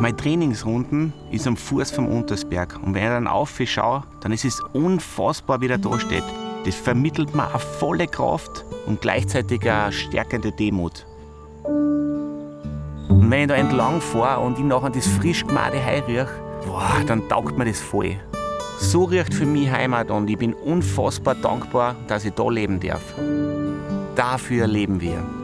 Meine Trainingsrunden ist am Fuß vom Untersberg. Und wenn ich dann aufschaue, dann ist es unfassbar, wie er da steht. Das vermittelt mir eine volle Kraft und gleichzeitig eine stärkende Demut. Und wenn ich da entlang fahre und ich nachher das frisch gemachte Heu rieche, dann taugt mir das voll. So riecht für mich Heimat und ich bin unfassbar dankbar, dass ich da leben darf. Dafür leben wir.